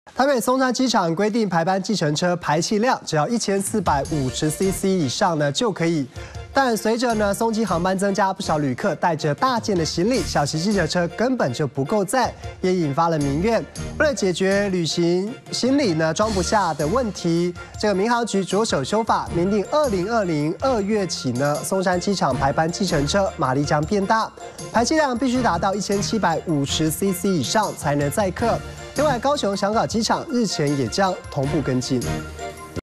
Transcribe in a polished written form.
台北松山机场规定，排班计程车排气量只要1450cc 以上呢就可以。但随着呢松机航班增加，不少旅客带着大件的行李，小型计程车根本就不够载，也引发了民怨。为了解决旅行行李呢装不下的问题，这个民航局着手修法，明定2020 2月起呢，松山机场排班计程车马力将变大，排气量必须达到1750cc 以上才能载客。另外，高雄香港机场日前也将同步跟进。